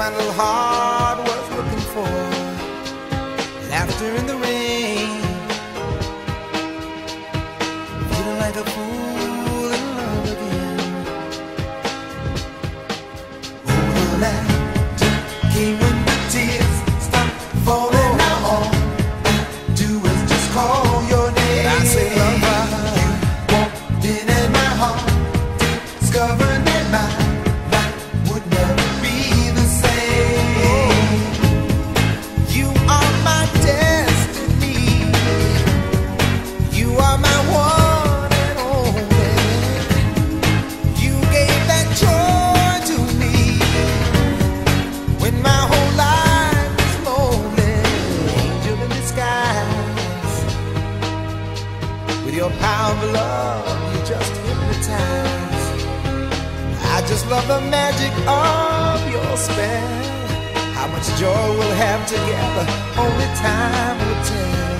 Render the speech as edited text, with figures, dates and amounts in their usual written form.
my little heart was looking for. Laughter in the rain, feeling like a fool in love again. Oh, the laughter came when the tears stopped falling. Now all I do is just call your name. I say, lover, you walked in at my heart, discovered that my life would never be the same. You are my destiny, you are my one and only. You gave that joy to me when my whole life was lonely. Angel in disguise, with your power of love, you just hypnotize. I just love the magic of your spell. How much joy we'll have together, only time will tell.